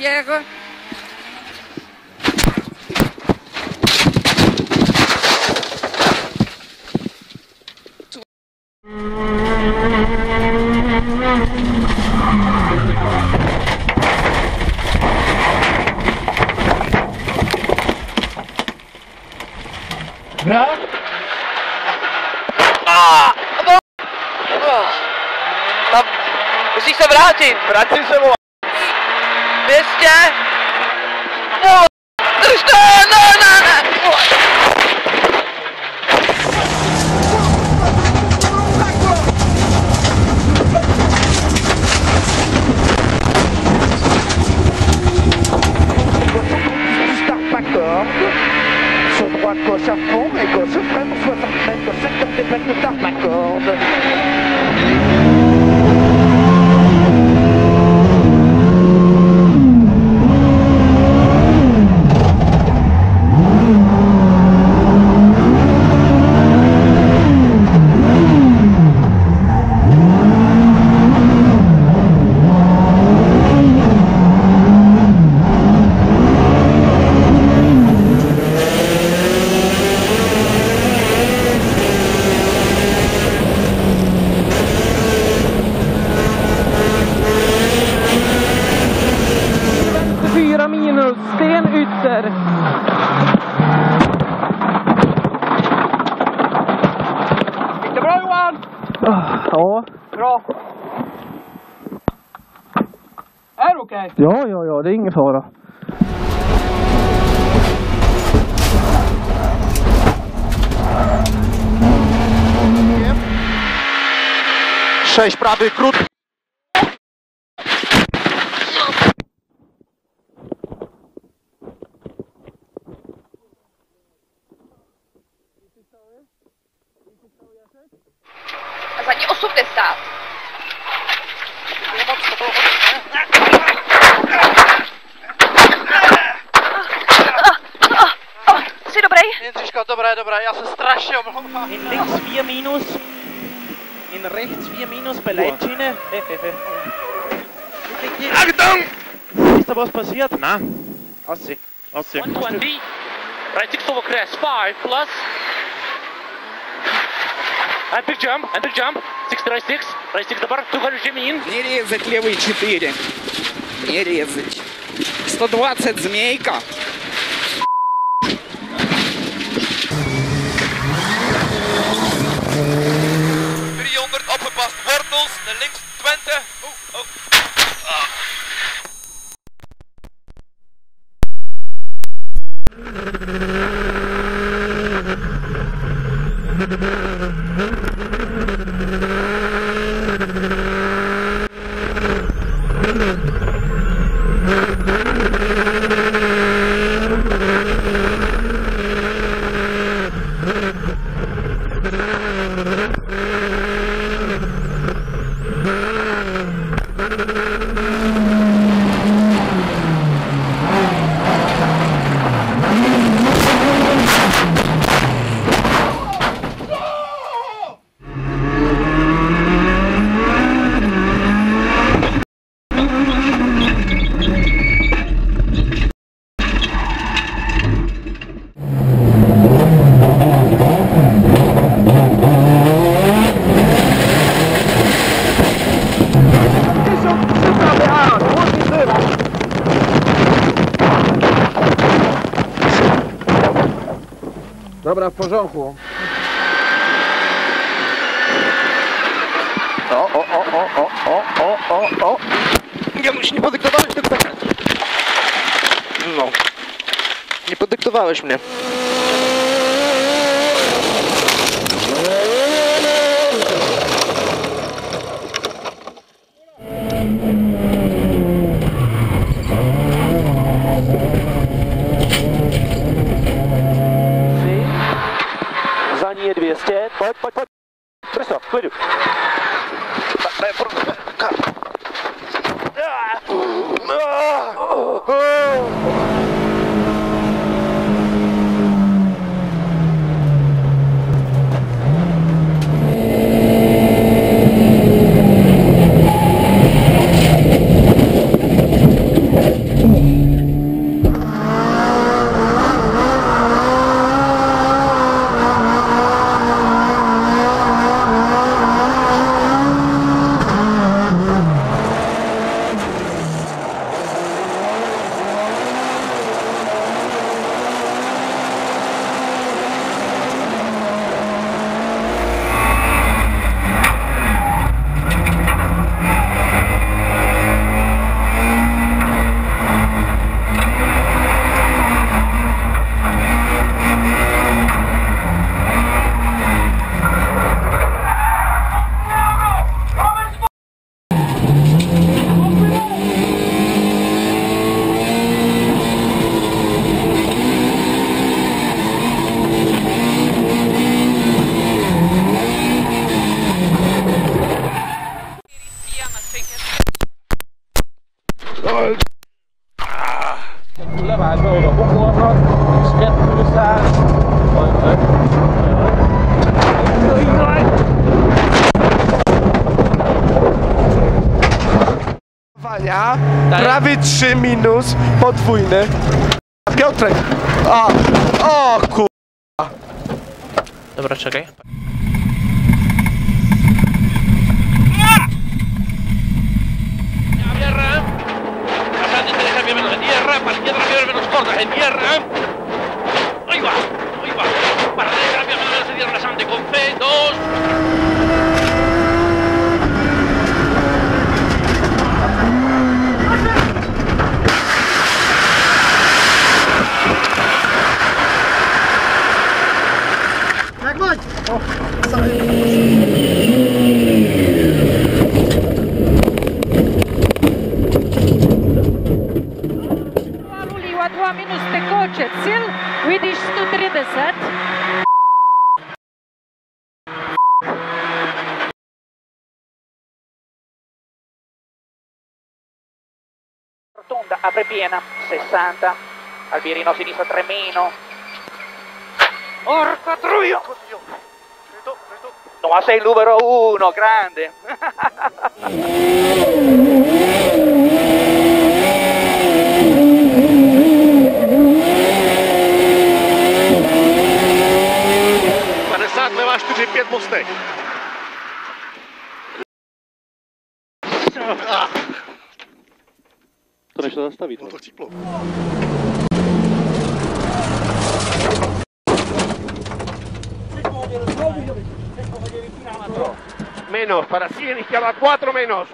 Pierre. Bra! Tam, musíš se vrátit! Vrátím se mu! 200! Držte! Ne! Sur droite, gauche à fond et gauche freine pour 60 mètres au secteur des plaques de Tarn-la-Corde. Sten Ytter. Gick det bra Johan? Ja. Bra. Är det okej? Ja, det är ingen fara. Sześć prawy, krótki. A zadní 80. Jsi dobrý? Jindřiško, dobré, já se strašně omlouvám. In links 4 minus. In rechts 4 minus bei Leitschiene. Achtung! Ist da was passiert? Nein. Aussehen. 120. Right 6 over crest. 5 plus. And big jump. 60 right 6. Right 6 добр. 200 in. Не резать левый 4. Не резать. 120 змейка. Opgepast, wortels, naar links 20. Dobra, w porządku. O. Ja już nie podyktowałeś tego tak. No. Nie podyktowałeś mnie. Za nie 200. Pojď. Přesto, klidu. Ja, prawie 3 minus, podwójny. Piotrek! O kur... Dobra, czekaj. Luliła 2 minus tekoče, cilj vidiš 130. Rotonda, apre piena, 60, Albirino sinistra 3 meno. Porca truia! No, ma sei il numero 1, grande! mostek. To než to zastaví. No to chcíplo. Menos, para 100 izquierda 4 menos.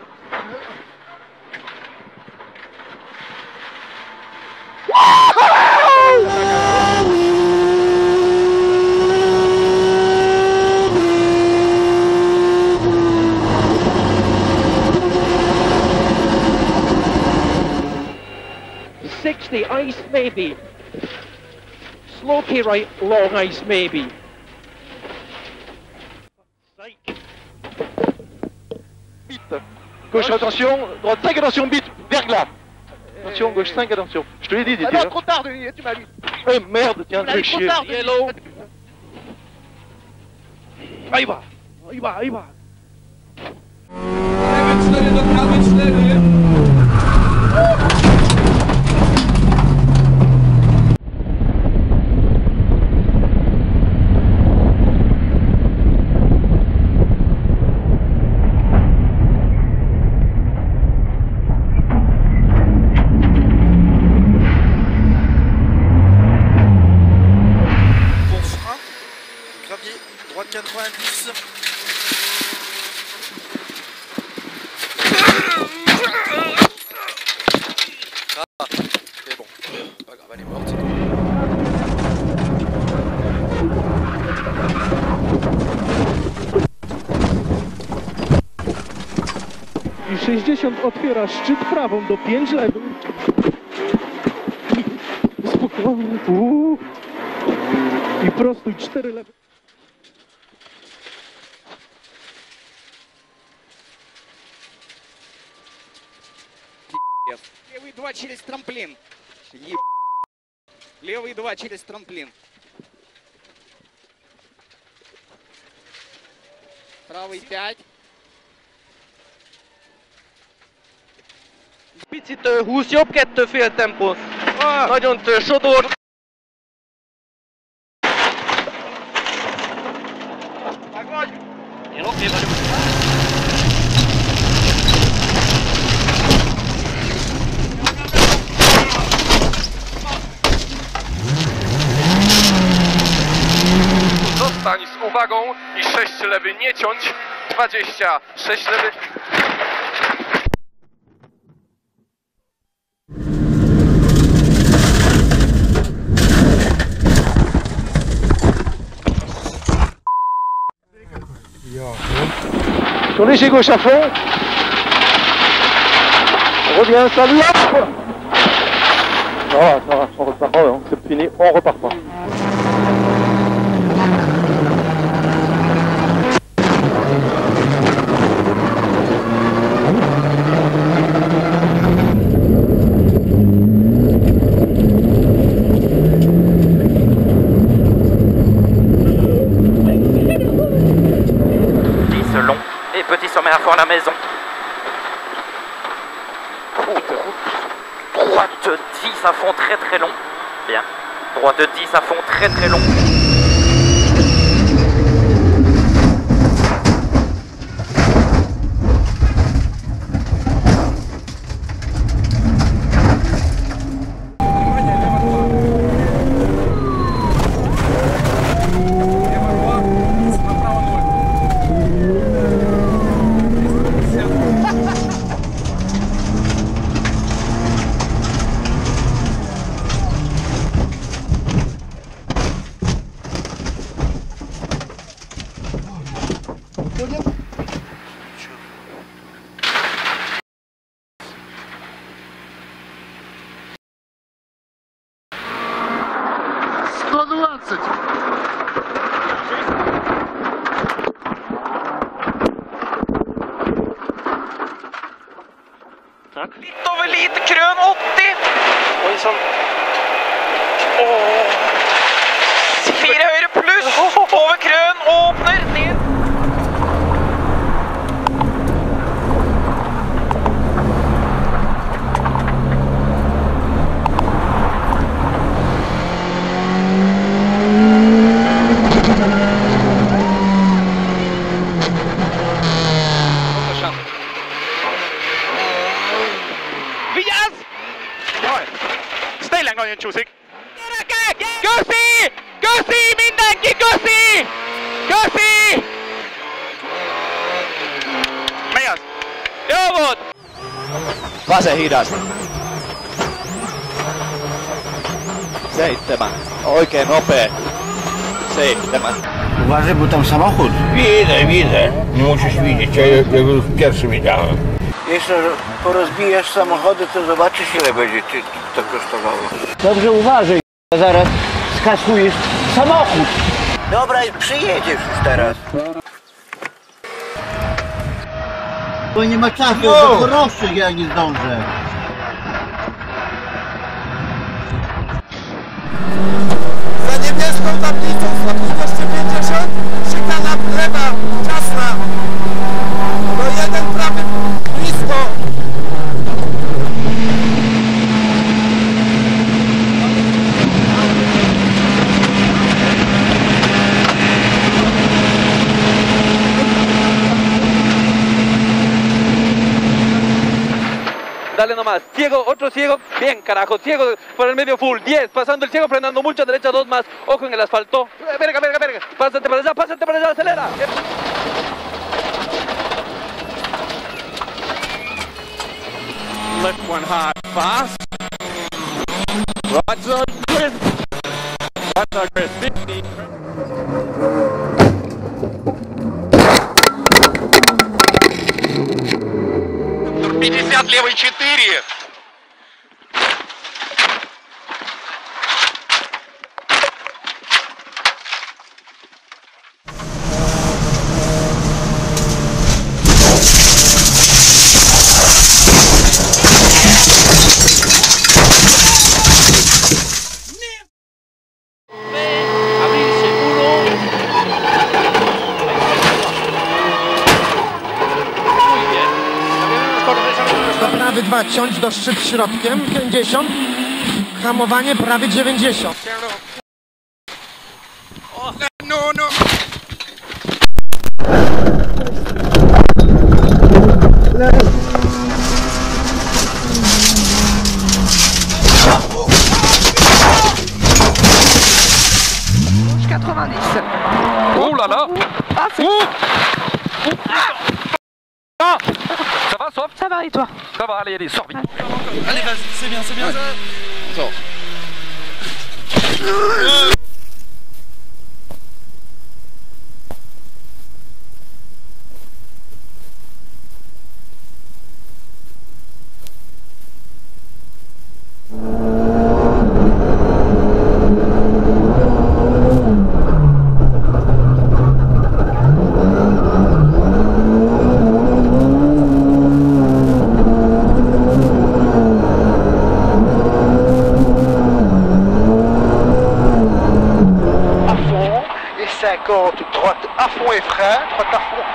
Ice maybe. Slow K right, long ice maybe. Bit. Gauche attention, droite 5 attention, bit, verglas. Attention, gauche 5 attention. Je te l'ai dit, Didier. Ah non, trop tard, Denis, tu m'as lu. Eh merde, tiens, fais chier. Yellow. Ahí va, ahí va, ahí va. Droite 90. Ah, c'est bon. Pas grave, elle est morte. I 60 otwiera szczyt prawą do 5 lewym. Spokojnie. I prostuj 4 lewe. Левый 2 через трамплин. Левый 2 через трамплин. Правый 5. Picit húsz jobb, 2 fél tempó. Nagyon sodor. Megvagy! Én oké vagyok. Zostań z uwagą i 6 lewy nie ciąć, 20, 6 lewy. Sur léger gauche à fond. On revient, salut, hop. Ça va, on repart pas, hein. C'est fini, on repart pas. Long et petit sommet à fond à la maison. Droite 10 à fond très très long. Bien. Droite 10 à fond très très long. Tak. Litt over lite krøn 80. Oi sann. 4 høyre pluss. Over krøn, åpner, ned. Csúszik. Gyerekek! Köszi! Köszi! Mindenki köszi! Köszi! Mi az? Jó volt! Vasen hidas. 7. Oikein nopea. 7. Uważaj, bo tam samochód. Widzę. Nie musisz widzieć, ja go pierwszy widziałem. Jeszcze porozbijesz samochody, to zobaczysz, ile będzie ci to kosztowało. Dobrze uważaj, zaraz skasujesz samochód. Dobra, przyjedziesz już teraz. Bo nie ma czasu, bo proszę, ja nie zdążę. Za niebieską tablicą słabkości 50, szykana lewa, ciasna. Do 1 prawy, blisko. Dale nomás, ciego, otro ciego, bien carajo, ciego por el medio full, 10, pasando el ciego, frenando mucho a derecha, 2 más, ojo en el asfalto, verga, pásate para allá, acelera. Left one hard, fast. Right side, Chris. Right side, Chris, 50. Тур 50, левый 4. Prawy 2, ciąć do szczyt środkiem, 50. Hamowanie prawie 90. No. Oh là là! Ah, c'est... Ah! Ça va, Sof? Ça va et toi? Ça va, allez, sors vite. Allez, vas-y, c'est bien. Sors. Droite à fond et frein, droite à fond.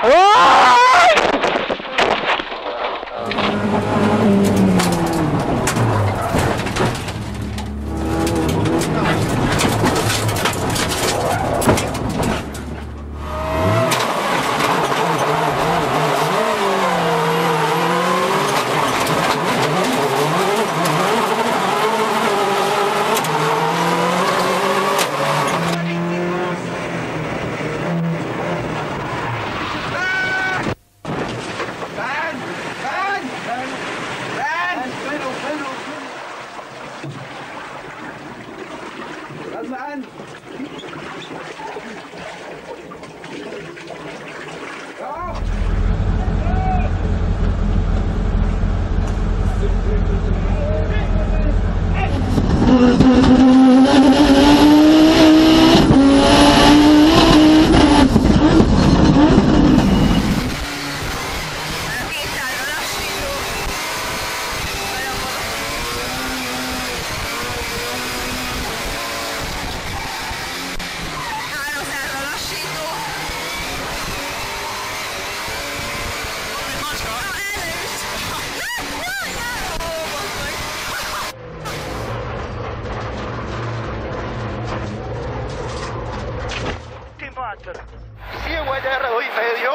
sigue White de R2 y medio.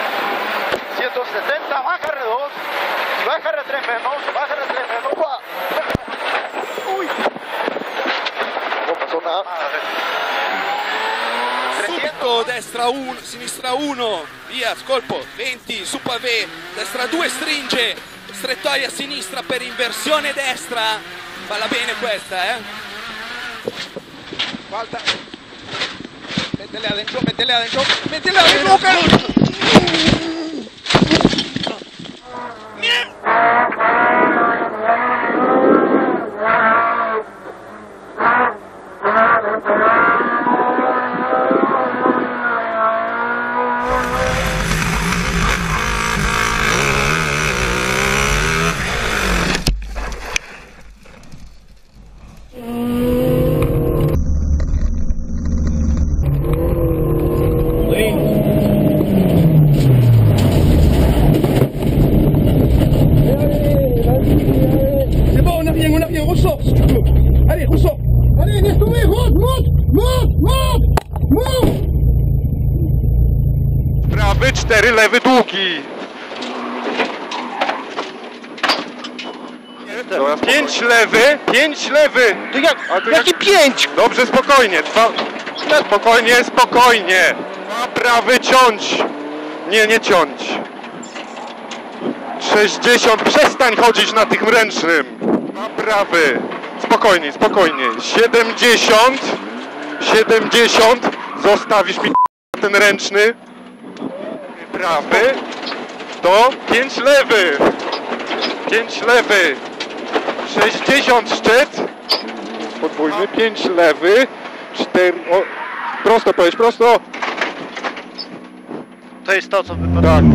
170, baja R2. Y baja R3 menos, baja R3 menos. Uy. No pasó nada. Subito, destra 1, sinistra 1, via, scolpo, 20, su pavé, destra 2, stringe, strettoia a sinistra per inversione destra, falla bene questa, falta, métele adentro, métele adentro, métele adentro, Prawy, 4, lewy, długi. 5 lewy, 5 lewy. To jaki 5? Dobrze, spokojnie. Spokojnie, spokojnie. 2 prawy, ciąć. Nie ciąć. 60, przestań chodzić na tym ręcznym. 2 prawy. Spokojnie, spokojnie. 70. Zostawisz mi ten ręczny. Prawy. To 5 lewy. 5 lewy. 60 szczyt. Podwójny. 5 lewy. 4. O, prosto powiedz, prosto. To jest to, co wypada. Tak.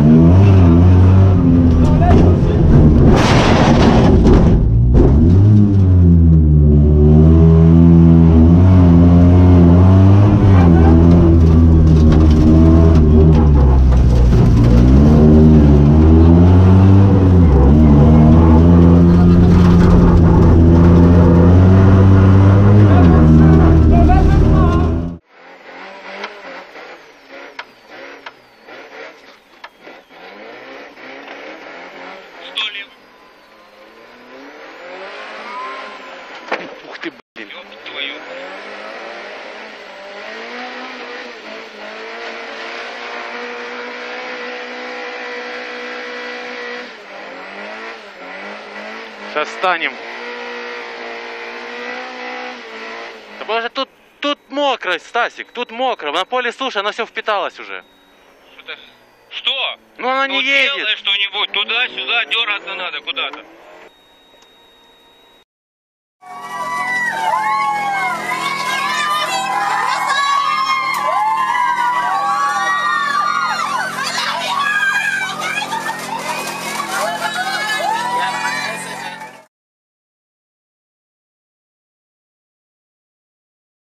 Ух ты, блин. Твою. Сейчас станем. Да боже, тут мокро, Стасик, тут мокро. На поле суша, оно все впиталось уже. Что? Ну она не едет. Делай что-нибудь, туда-сюда дергаться надо куда-то.